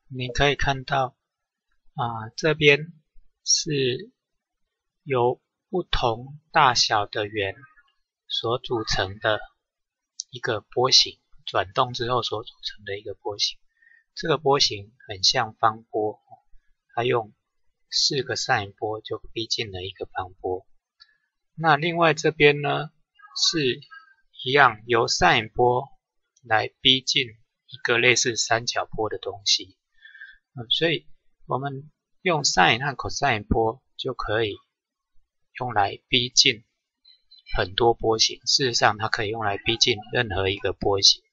你可以看到这边是由不同大小的圆所组成的一个波形，转动之后所组成的一个波形。这个波形很像方波，它用4个 sin 波就逼近了一个方波。那另外这边呢，是一样由 sin 波来逼近一个类似三角波的东西。所以我们用 sin 和 cosine 波就可以用来逼近很多波形，事实上它可以用来逼近任何一个波形。